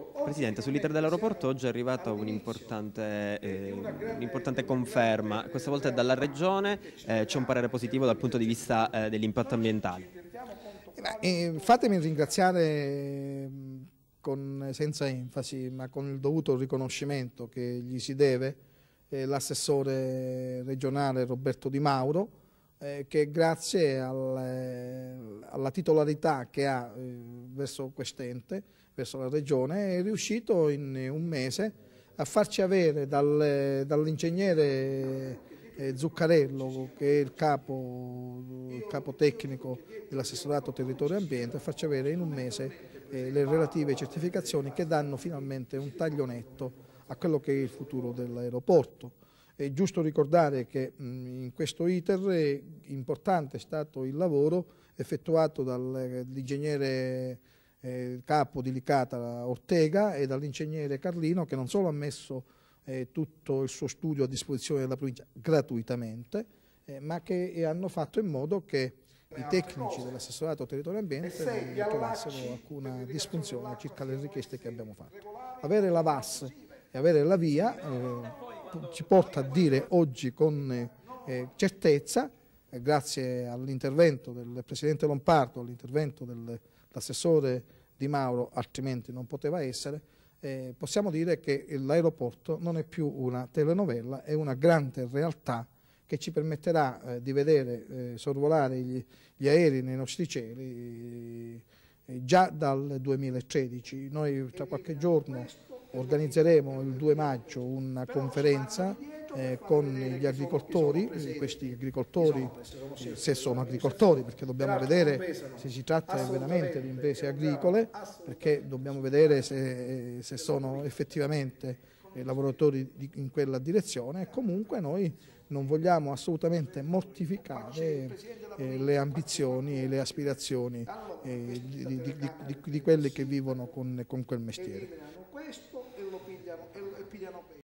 Presidente, sull'iter dell'aeroporto oggi è arrivata un'importante conferma, questa volta è dalla Regione, c'è un parere positivo dal punto di vista dell'impatto ambientale. Fatemi ringraziare senza enfasi, ma con il dovuto riconoscimento che gli si deve, l'assessore regionale Roberto Di Mauro, che grazie alla titolarità che ha verso quest'ente, verso la Regione, è riuscito in un mese a farci avere dall'ingegnere Zuccarello, che è il capo tecnico dell'assessorato territorio e ambiente, a farci avere in un mese le relative certificazioni che danno finalmente un taglio netto a quello che è il futuro dell'aeroporto. È giusto ricordare che in questo iter importante è stato il lavoro effettuato dall'ingegnere capo di Licata Ortega e dall'ingegnere Carlino, che non solo ha messo tutto il suo studio a disposizione della provincia gratuitamente, ma che hanno fatto in modo che i tecnici dell'assessorato territorio e ambiente non trovassero alcuna disfunzione circa le richieste che abbiamo fatto. Avere la VAS e avere la VIA ci porta a dire oggi con certezza, grazie all'intervento del Presidente Lompardo, all'intervento dell'assessore Di Mauro, altrimenti non poteva essere, possiamo dire che l'aeroporto non è più una telenovela, è una grande realtà che ci permetterà di vedere sorvolare gli aerei nei nostri cieli già dal 2013. Noi tra qualche giorno organizzeremo il 2 maggio una conferenza con gli agricoltori, questi agricoltori, se sono agricoltori, perché dobbiamo vedere se si tratta veramente di imprese agricole, perché dobbiamo vedere se sono effettivamente lavoratori in quella direzione, e comunque noi non vogliamo assolutamente mortificare le ambizioni e le aspirazioni di quelli che vivono con quel mestiere.